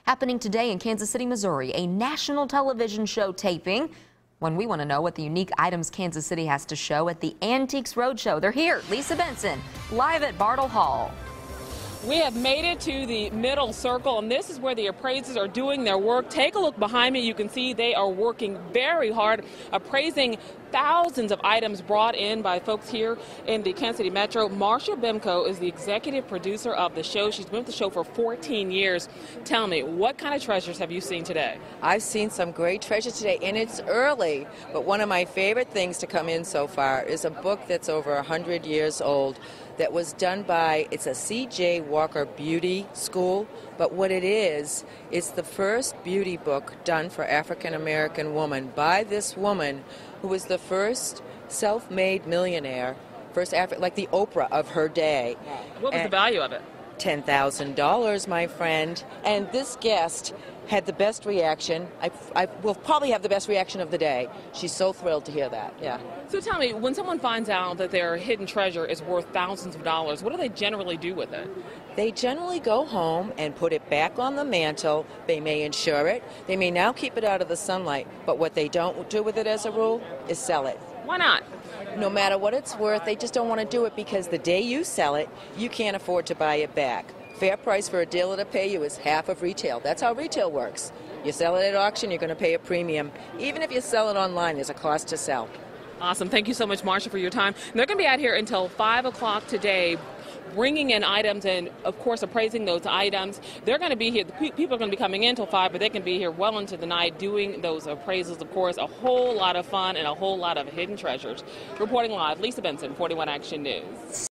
Happening today in Kansas City, Missouri, a national television show taping. When we want to know what the unique items Kansas City has to show at the Antiques Roadshow, they're here. Lisa Benson, live at Bartle Hall. We have made it to the middle circle, and this is where the appraisers are doing their work. Take a look behind me. You can see they are working very hard, appraising thousands of items brought in by folks here in the Kansas City Metro. Marsha Bemko is the executive producer of the show. She's been with the show for 14 years. Tell me, what kind of treasures have you seen today? I've seen some great treasures today, and it's early, but one of my favorite things to come in so far is a book that's over 100 years old that was done by, it's a C.J. Walker Beauty School, but what it is, it's the first beauty book done for African-American woman by this woman who was the first self-made millionaire, like the Oprah of her day. What was the value of it? $10,000, my friend. And this guest had the best reaction. I will probably have the best reaction of the day. She's so thrilled to hear that. Yeah. So tell me, when someone finds out that their hidden treasure is worth thousands of dollars, what do they generally do with it? They generally go home and put it back on the mantle. They may insure it. They may now keep it out of the sunlight. But what they don't do with it as a rule is sell it. Why not? No matter what it's worth, they just don't want to do it because the day you sell it, you can't afford to buy it back. Fair price for a dealer to pay you is half of retail. That's how retail works. You sell it at auction, you're going to pay a premium. Even if you sell it online, there's a cost to sell. Awesome. Thank you so much, Marsha, for your time. And they're going to be out here until 5 o'clock today, bringing in items and, of course, appraising those items. They're going to be here. People are going to be coming in until 5, but they can be here well into the night doing those appraisals. Of course, a whole lot of fun and a whole lot of hidden treasures. Reporting live, Lisa Benson, 41 Action News.